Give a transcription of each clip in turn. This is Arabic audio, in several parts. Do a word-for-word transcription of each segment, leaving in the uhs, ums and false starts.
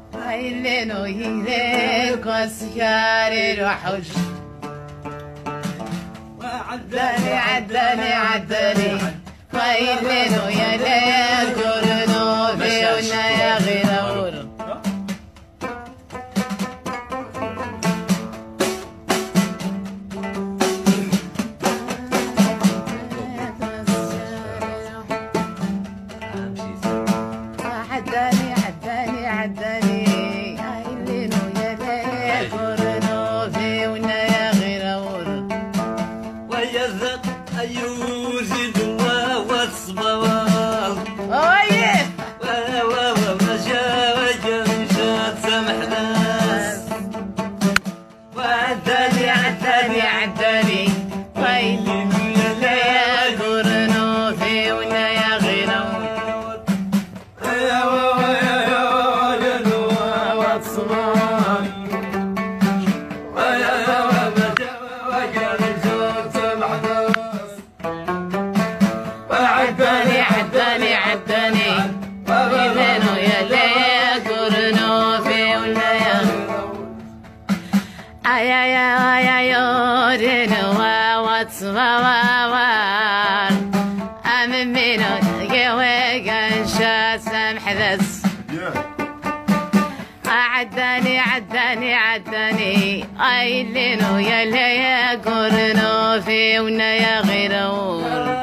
الليل ويديك وسكاري الوحوش عداني عداني عداني الليل ويا ليل قرنوبي ونا يا غيرور عداني عداني عداني الليل ويا ليل قرنوبي ونا يا غيرور ويا ذق أيوزي دوا والصبوال ويه وا وا وا مشى وجا مشات سمح ناس عداني عداني عداني الليل ويا ليل قرنوبي ونا يا غيرور يا وا يا يا دوا والصبوال ويا يا مشى وجا مشات سمح ناس عداني عداني عداني الليل ويا ليل قرنوبي ونا يا يا يا يا يورين وتصوار أمن منو يويق انشا سمح ذس عداني عداني عداني اي الليل ويا ليل قرنوبي ونا يا غيرور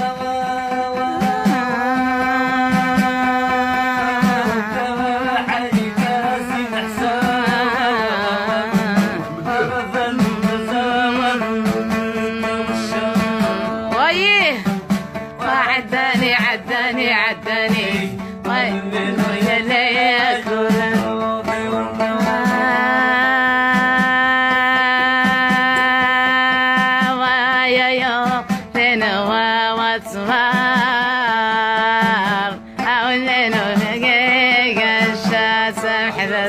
عداني عداني عداني الليل ويا ليل قرنوبي ويا يوم وصوار أو الليل دقيق الشاس محذس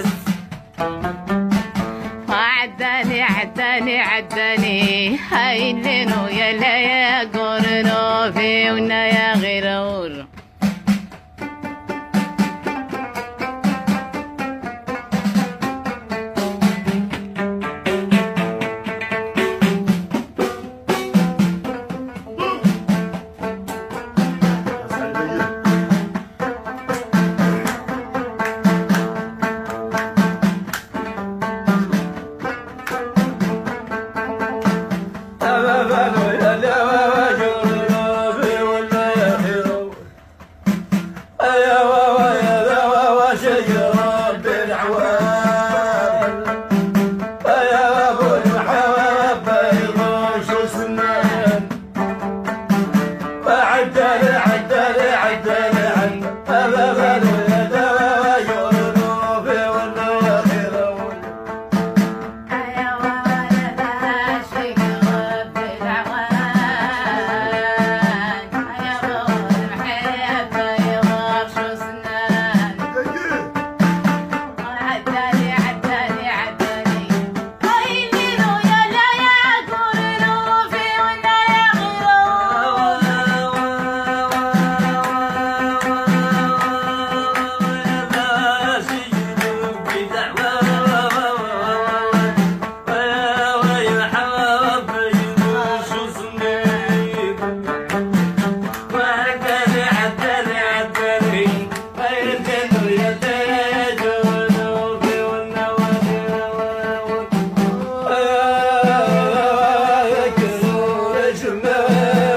عداني عداني عداني هاي الليل ويا ليل قرنوبي ونا يا غيرور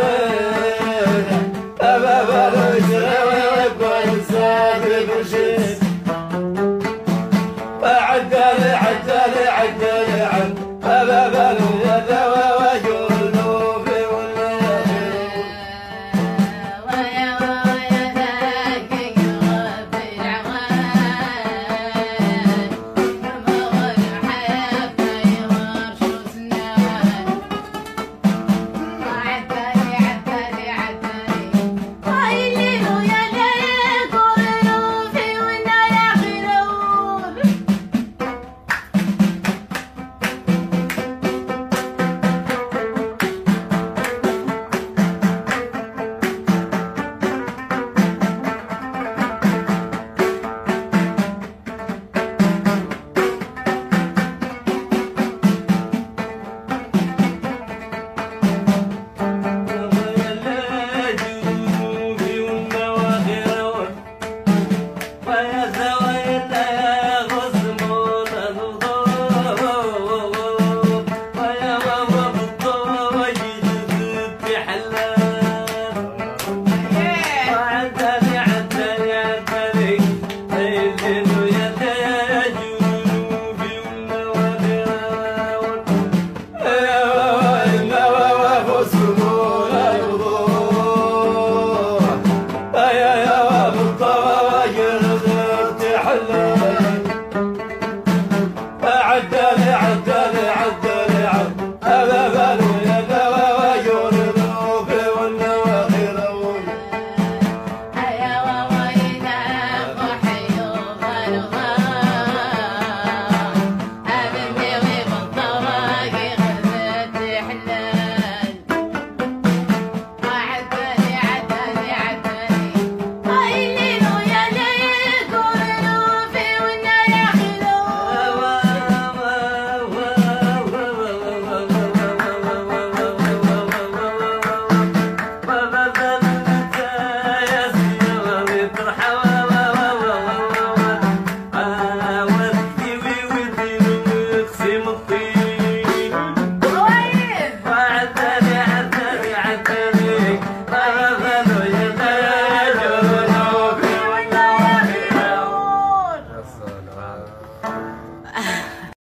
Shit.